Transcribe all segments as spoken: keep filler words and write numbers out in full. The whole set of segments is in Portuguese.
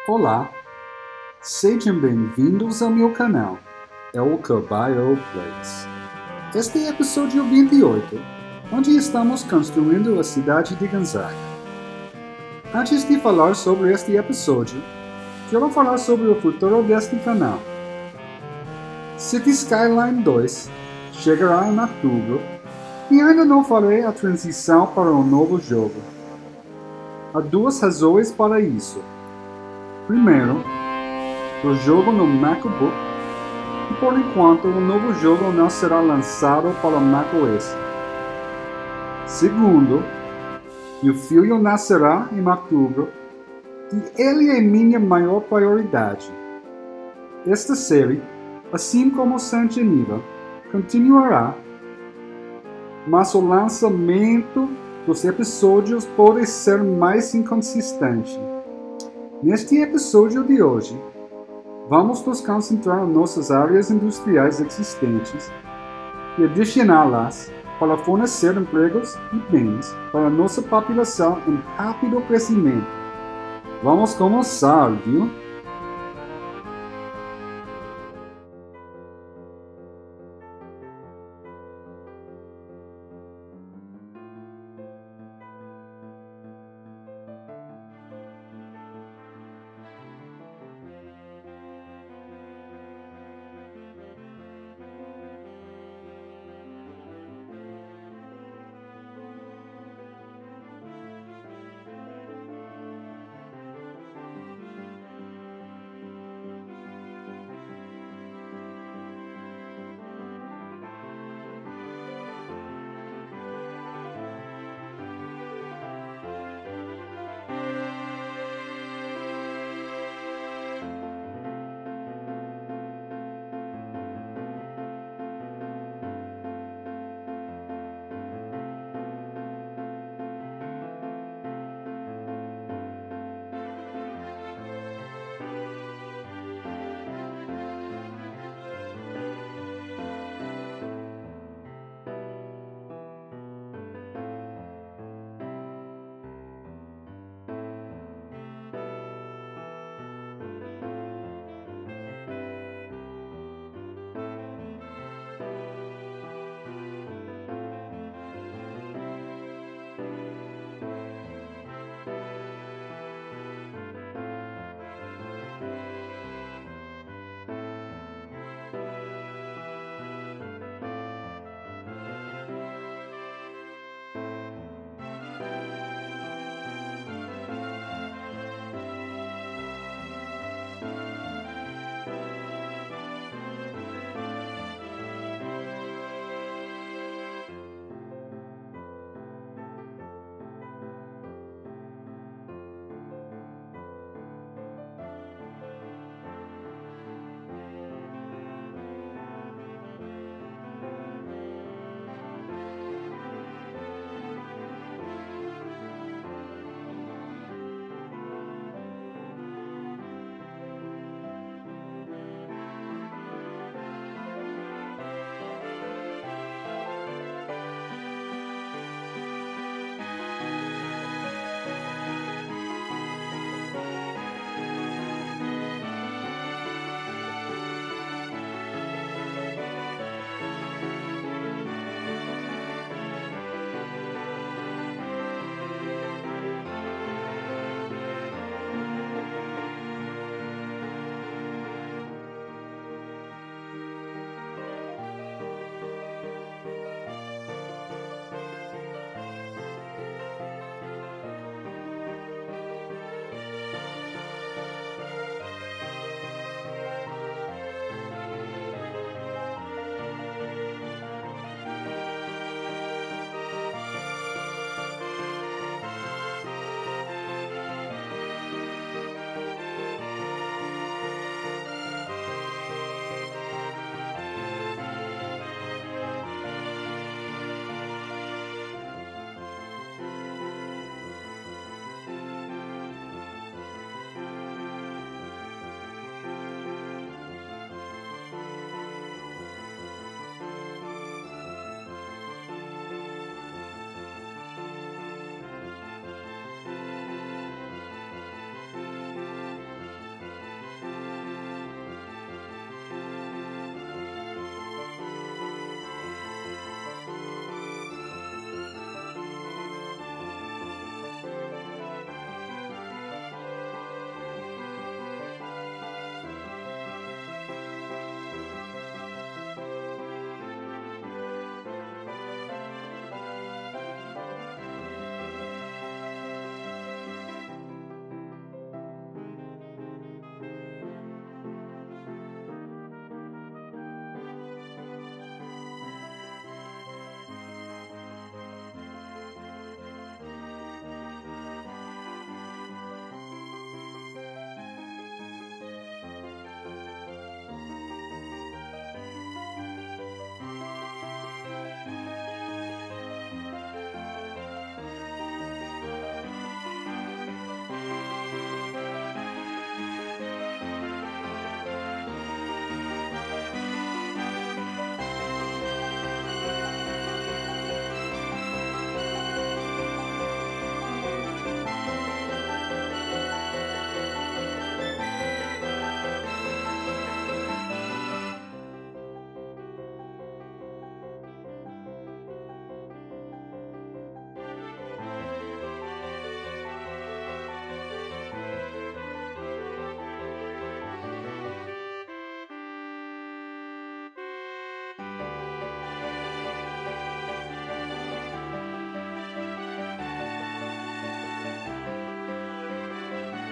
Olá, sejam bem-vindos ao meu canal, El Caballo Plays. Este é o episódio vinte e oito, onde estamos construindo a cidade de Gonzaga. Antes de falar sobre este episódio, quero falar sobre o futuro deste canal. City Skyline dois chegará em outubro e ainda não farei a transição para um novo jogo. Há duas razões para isso. Primeiro, o jogo no MacBook, e por enquanto o novo jogo não será lançado para macOS. Segundo, meu filho nascerá em outubro e ele é minha maior prioridade. Esta série, assim como Saint Geneva, continuará, mas o lançamento dos episódios pode ser mais inconsistente. Neste episódio de hoje, vamos nos concentrar em nossas áreas industriais existentes e adicioná-las para fornecer empregos e bens para nossa população em rápido crescimento. Vamos começar, viu?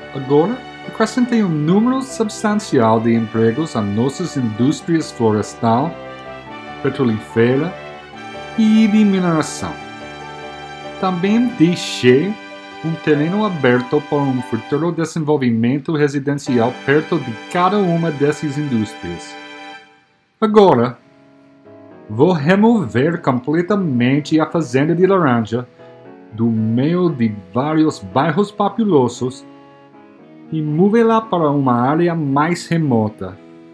Agora, acrescentei um número substancial de empregos a nossas indústrias florestal, petrolífera e de mineração. Também deixei um terreno aberto para um futuro desenvolvimento residencial perto de cada uma dessas indústrias. Agora, vou remover completamente a fazenda de laranja do meio de vários bairros populosos e movê-la para uma área mais remota.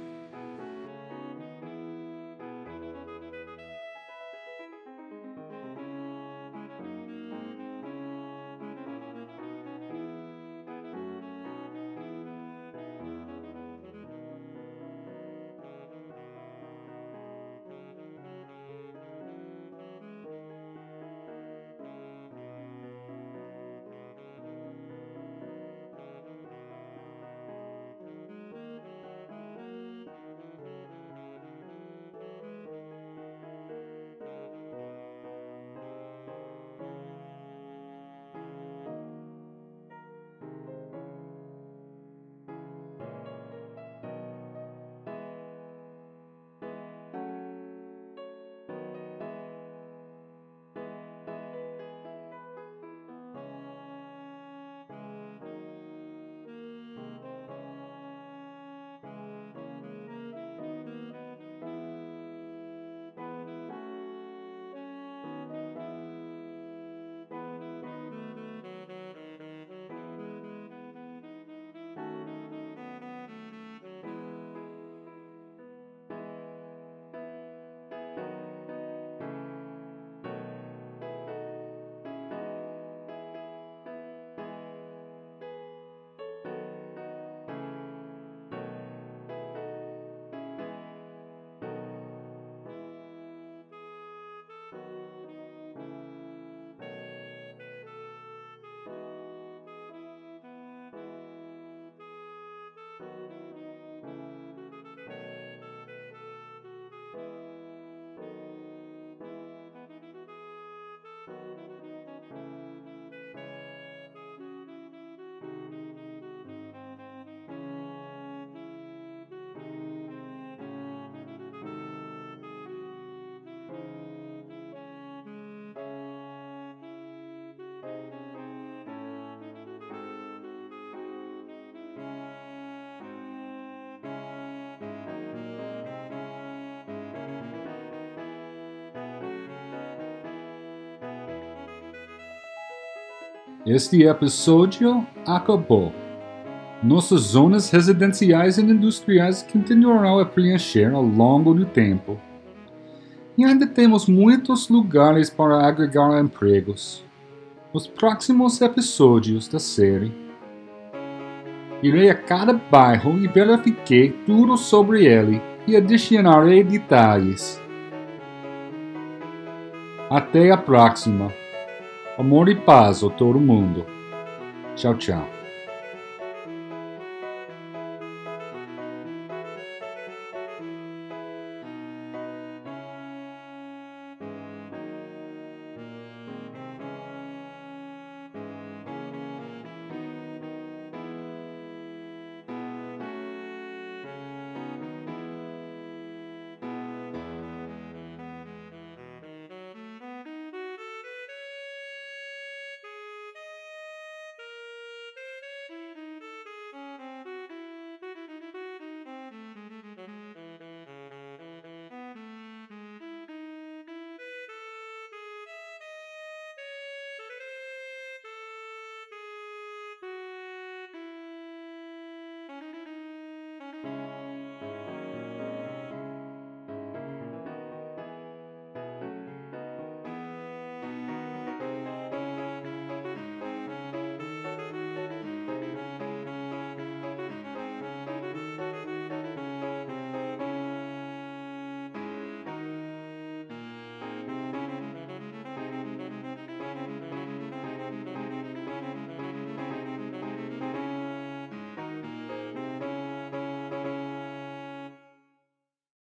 Este episódio acabou. Nossas zonas residenciais e industriais continuarão a preencher ao longo do tempo. E ainda temos muitos lugares para agregar empregos. Nos próximos episódios da série, irei a cada bairro e verifiquei tudo sobre ele e adicionarei detalhes. Até a próxima. Amor e paz a todo mundo. Tchau, tchau.